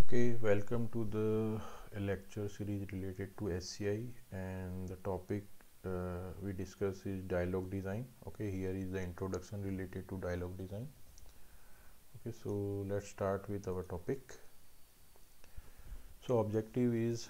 Okay, welcome to the lecture series related to SCI, and the topic we discuss is dialogue design. Okay, here is the introduction related to dialogue design. Okay, so let's start with our topic. So objective is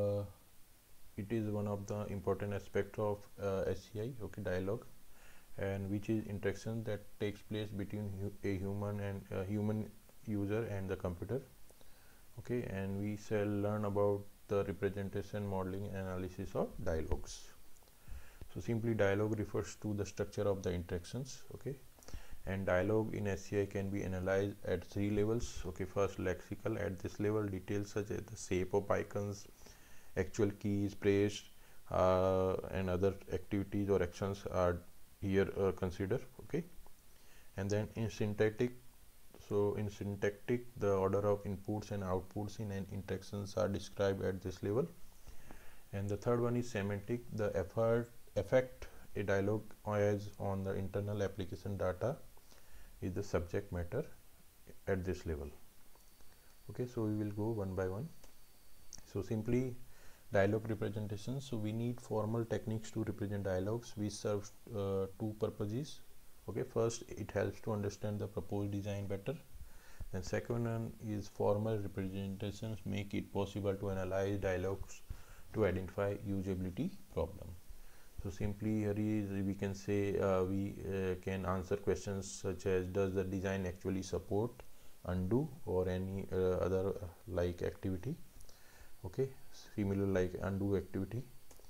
it is one of the important aspects of SCI, okay, dialogue, and which is interaction that takes place between a human user and the computer. Okay, and we shall learn about the representation, modeling, analysis of dialogues. So simply dialogue refers to the structure of the interactions. Okay, and dialogue in SCI can be analyzed at three levels. Okay, first lexical. At this level, details such as the shape of icons, actual keys pressed, and other activities or actions are here considered. Okay, and then in syntactic. So in syntactic, the order of inputs and outputs in an interactions are described at this level. And the third one is semantic. The effect a dialogue has on the internal application data is the subject matter at this level. Okay, so we will go one by one. So simply dialogue representation. So we need formal techniques to represent dialogues. We serve two purposes. Okay, first it helps to understand the proposed design better. And second one is formal representations make it possible to analyze dialogues to identify usability problem. So simply here is we can say we can answer questions such as, does the design actually support undo or any other like activity? Okay, similar like undo activity.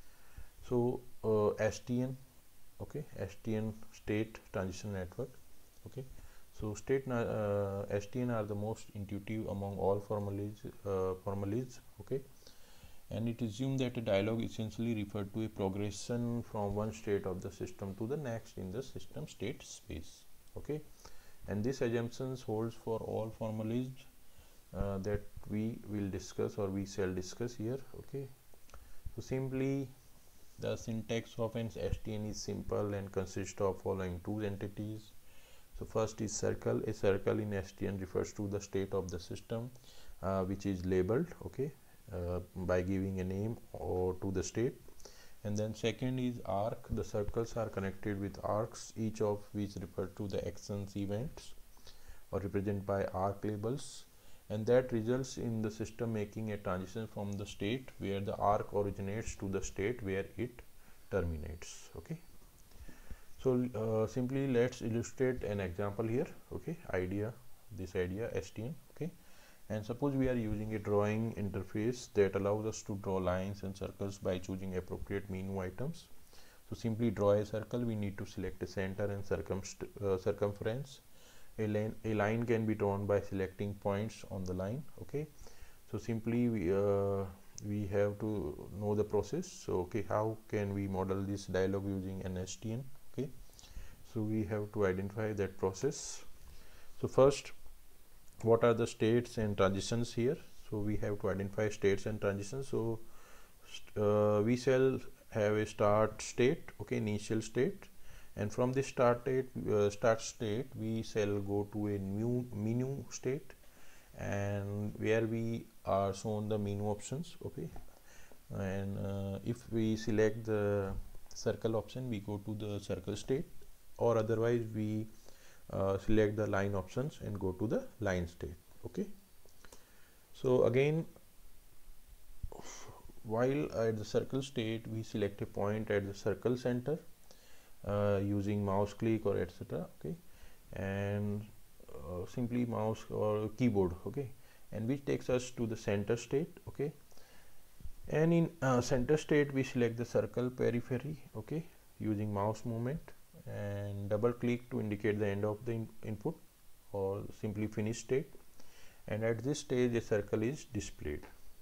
So STN, okay, STN, state transition network. Okay, so STN are the most intuitive among all formalities. Okay, and it assumes that a dialogue essentially refers to a progression from one state of the system to the next in the system state space. Okay, and this assumption holds for all formalities that we will discuss or we shall discuss here. Okay, so simply the syntax of an STN is simple and consists of following two entities. So first is circle. A circle in STN refers to the state of the system which is labeled, okay, by giving a name or to the state. And then second is arc. The circles are connected with arcs, each of which refer to the actions, events, or represented by arc labels, and that results in the system making a transition from the state where the arc originates to the state where it terminates. Okay, so simply let's illustrate an example here. Okay, this idea STN. Okay, and suppose we are using a drawing interface that allows us to draw lines and circles by choosing appropriate menu items. So simply draw a circle. We need to select a center and circumference. A line can be drawn by selecting points on the line. Okay, so simply we have to know the process. So okay, how can we model this dialogue using an STN? Okay, so we have to identify that process. So first, what are the states and transitions here? So we have to identify states and transitions. So we shall have a start state, okay, initial state, and from this start state we shall go to a new menu state, and where we are shown the menu options. Okay, and if we select the circle option, we go to the circle state, or otherwise we select the line options and go to the line state. Okay, so again, while at the circle state we select a point at the circle center using mouse click or etc. Okay, and simply mouse or keyboard. Okay, and which takes us to the center state. Okay, and in center state we select the circle periphery. Okay, using mouse movement and double click to indicate the end of the input, or simply finish state, and at this stage a circle is displayed.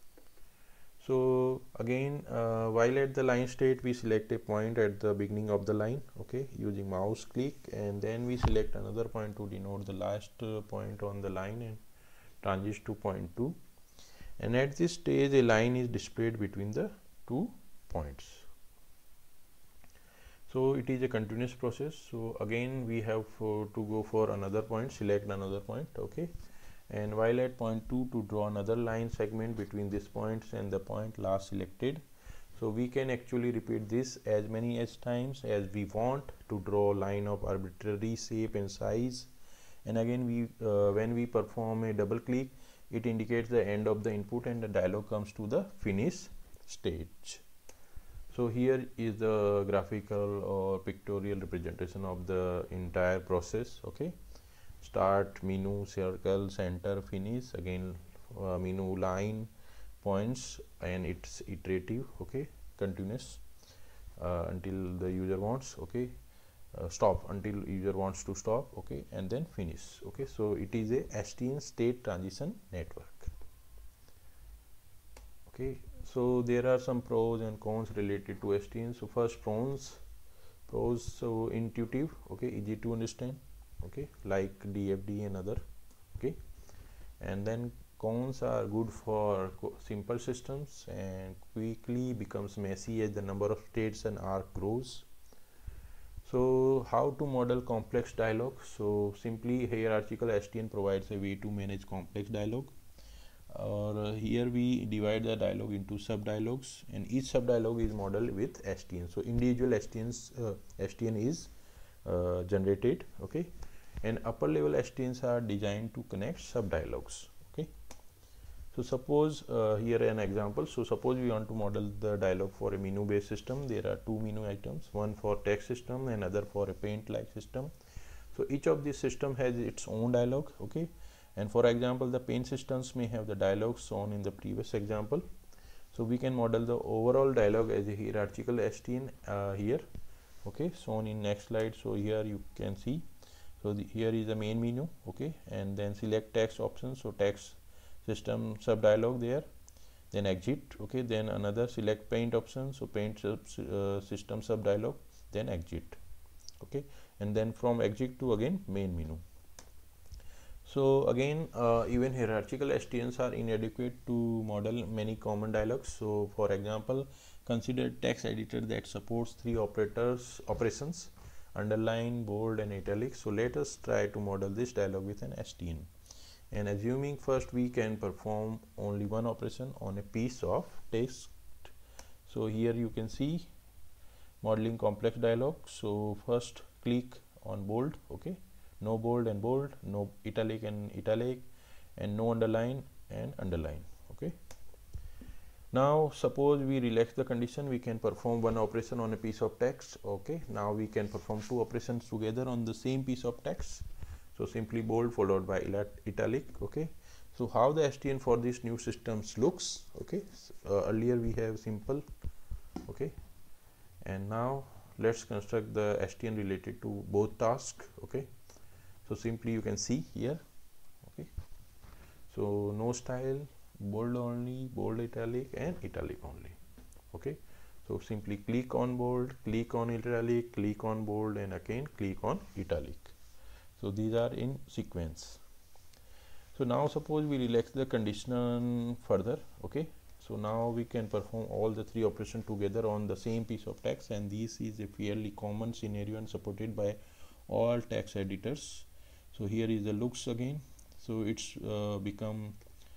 So again, while at the line state we select a point at the beginning of the line, okay, using mouse click, and then we select another point to denote the last point on the line and transition to point 2, and at this stage a line is displayed between the 2 points. So it is a continuous process. So again we have to go for another point, select another point. Okay, and while at point 2 to draw another line segment between this points and the point last selected. So we can actually repeat this as many as times as we want to draw a line of arbitrary shape and size. And again, when we perform a double click, it indicates the end of the input and the dialog comes to the finish stage. So here is the graphical or pictorial representation of the entire process. Okay, start, menu, circle, center, finish, again menu, line, points, and it's iterative. Okay, continuous until the user wants. Okay, stop until user wants to stop. Okay, and then finish. Okay, so it is a STN state transition network. Okay, so there are some pros and cons related to STN. So first, pros, so intuitive. Okay, easy to understand. Okay, like DFD and other. Okay, and then cons are good for simple systems and quickly becomes messy as the number of states and arc grows. So how to model complex dialog? So simply hierarchical STN provides a way to manage complex dialog. Or here we divide the dialog into sub dialogues, and each sub dialog is modeled with STN. So individual STN is generated. Okay, and upper level STNs are designed to connect sub dialogues. Okay, so suppose here an example. So suppose we want to model the dialog for a menu based system. There are two menu items, one for text system and other for a paint like system. So each of these system has its own dialog. Okay, and for example, the paint systems may have the dialog shown in the previous example. So we can model the overall dialog as a hierarchical STN here. Okay, shown in next slide. So here you can see, so here is the main menu. Okay, and then select text options. So text system sub dialog there, then exit. Okay, then another select paint option. So paint system sub dialog, then exit. Okay, and then from exit to again main menu. So again, even hierarchical STNs are inadequate to model many common dialogues. So for example, consider text editor that supports three operations: underline, bold, and italic. So let us try to model this dialog with an STN. And assuming first we can perform only one operation on a piece of text. So here you can see modeling complex dialog. So first click on bold. Okay, no bold and bold, no italic and italic, and no underline and underline. Okay, now suppose we relax the condition, we can perform one operation on a piece of text. Okay, now we can perform two operations together on the same piece of text. So simply bold followed by italic. Okay, so how the STN for these new systems looks. Okay, earlier we have simple. Okay, and now let's construct the STN related to both tasks. Okay, so simply you can see here. Okay, so no style, bold only, bold italic, and italic only. Okay, so simply click on bold, click on italic, click on bold, and again click on italic. So these are in sequence. So now suppose we relax the condition further. Okay, so now we can perform all the three operations together on the same piece of text, and this is a fairly common scenario and supported by all text editors. So here is the looks again. So it's become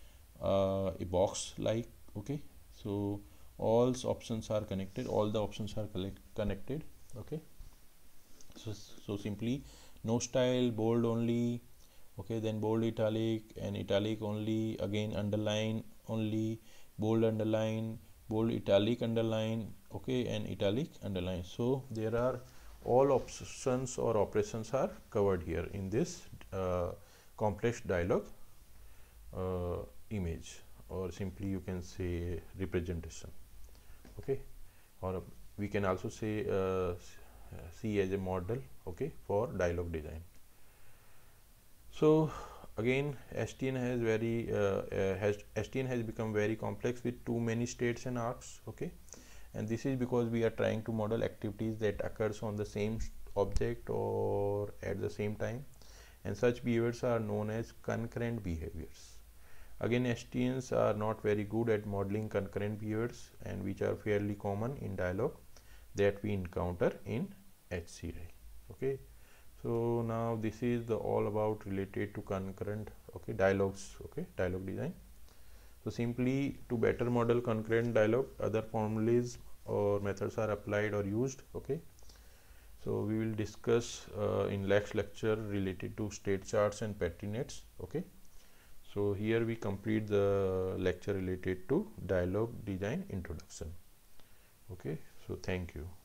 a box like. Okay, so all options are connected, all the options are connected. Okay, so simply no style, bold only. Okay, then bold italic and italic only, again underline only, bold underline, bold italic underline. Okay, and italic underline. So there are all options or operations are covered here in this complex dialog image, or simply you can say representation. Okay, or we can also say see as a model. Okay, for dialog design. So again, STN has become very complex with too many states and arcs. Okay, and this is because we are trying to model activities that occurs on the same object or at the same time, and such behaviors are known as concurrent behaviors. Again, STNs are not very good at modeling concurrent behaviors, and which are fairly common in dialog that we encounter in HCI. Okay, So now this is the all about related to concurrent, okay, dialogues, okay, dialogue design. So simply to better model concurrent dialogue, other formulas or methods are applied or used, okay. So we will discuss in next lecture related to state charts and Petri nets, okay. So here we complete the lecture related to dialogue design introduction, okay. So thank you.